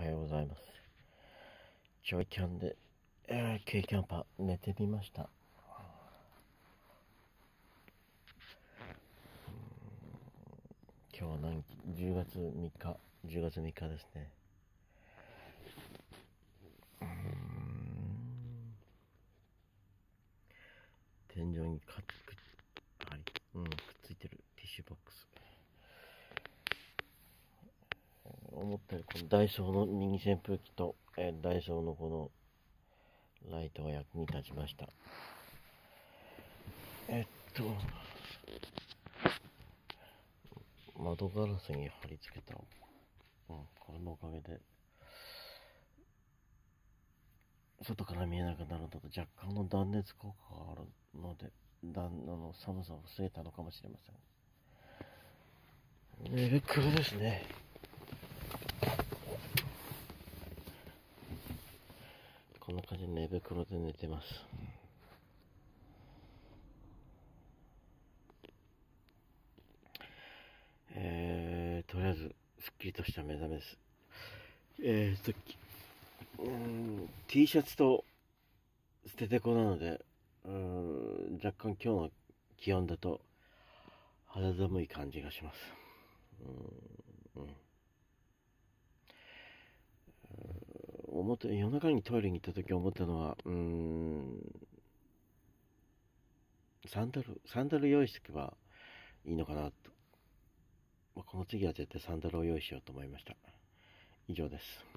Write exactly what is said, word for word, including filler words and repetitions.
ようございます。ジョイキャンで、えー、軽キャンパー寝てみました。今日は何じゅうがつみっか、じゅうがつみっかですね。うーん天井にかく、はい、うん、くっついてるティッシュボックス。思ったよりこのダイソーのミニ扇風機と、えー、ダイソーのこのライトが役に立ちました。えっと窓ガラスに貼り付けた、うん、これのおかげで外から見えなくなるのと若干の断熱効果があるので、だんあの寒さを防げたのかもしれません。寝袋ですね。こんな感じで寝袋で寝てます。えー、とりあえずすっきりとした目覚めです。えーと、うん、T シャツと捨ててこなので、うん、若干今日の気温だと肌寒い感じがします。うん、うん、思った夜中にトイレに行った時思ったのは、うーん、サンダル、サンダル用意しておけばいいのかなと。まあ、この次は絶対サンダルを用意しようと思いました。以上です。